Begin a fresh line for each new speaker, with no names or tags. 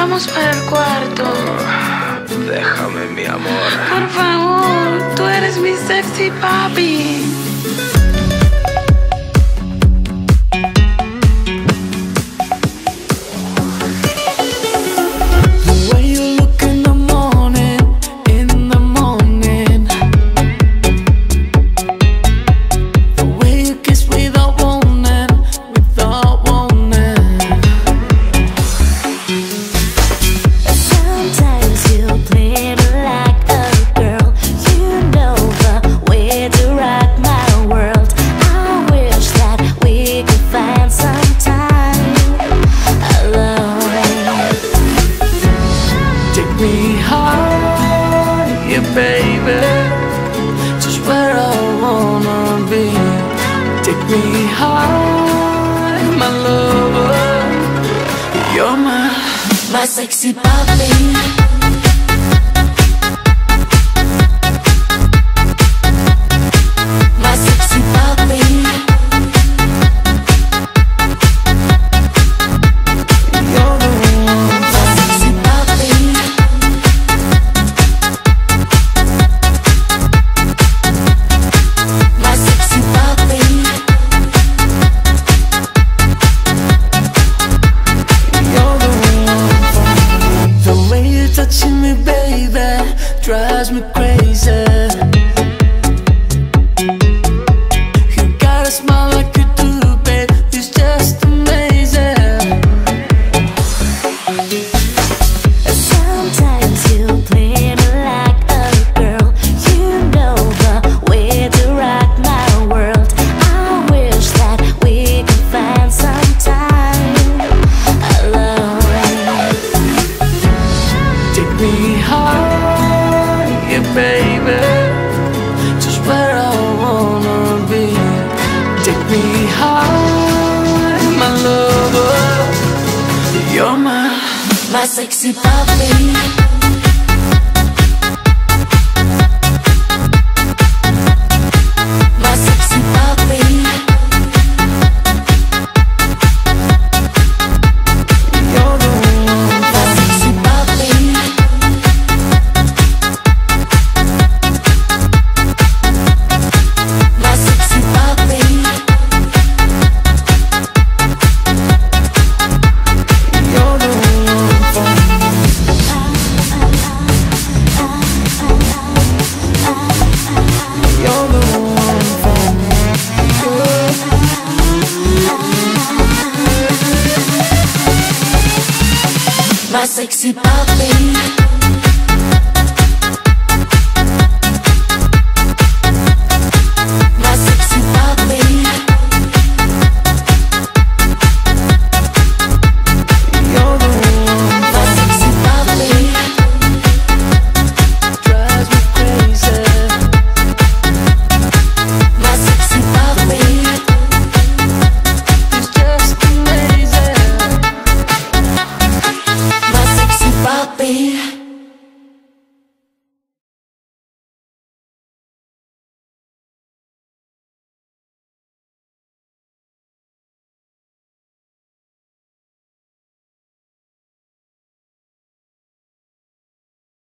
Vamos para el cuarto.
Déjame, mi amor.
Por favor, tú eres mi sexy papi.
Baby, just where I wanna be. Take me high, my lover. You're my sexy papi. Touching me, baby, drives me crazy. You got a smile like you do, babe, it's just amazing.
Sometimes you play me like a girl. You know the way to rock my world. I wish that we could find some time alone.
Take me high, baby, just where I wanna be. Take me high, my lover. You're my sexy papi.
My sexy papi.